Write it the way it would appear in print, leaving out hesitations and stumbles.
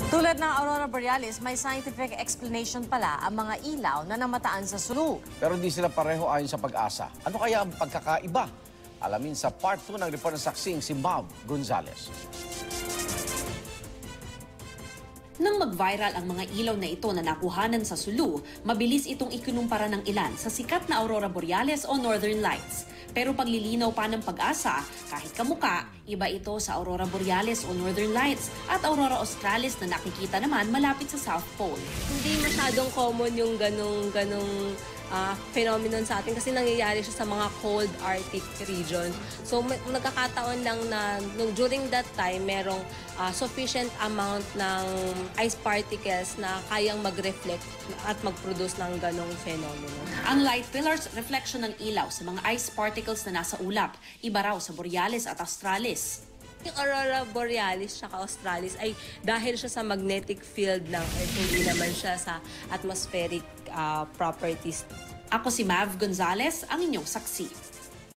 Tulad ng Aurora Borealis, may scientific explanation pala ang mga ilaw na namataan sa Sulu. Pero hindi sila pareho ayon sa Pag-asa. Ano kaya ang pagkakaiba? Alamin sa part 2 ng report ng saksing si Mav Gonzales. Nang mag-viral ang mga ilaw na ito na nakuhanan sa Sulu, mabilis itong ikinumpara ng ilan sa sikat na Aurora Borealis o Northern Lights. Pero paglilinaw pa ng Pag-asa, kahit kamuka, iba ito sa Aurora Borealis o Northern Lights at Aurora Australis na nakikita naman malapit sa South Pole. Hindi masyadong common yung ganong phenomenon sa atin kasi nangyayari siya sa mga cold Arctic region. So nagkakataon lang na during that time merong sufficient amount ng ice particles na kayang mag-reflect at mag-produce ng ganong phenomenon. Ang light pillars, reflection ng ilaw sa mga ice particles na nasa ulap, iba raw sa Borealis at Australis. Yung Aurora Borealis at Australis ay dahil siya sa magnetic field ng Earth, hindi naman siya sa atmospheric properties. Ako si Mav Gonzales, ang inyong saksi.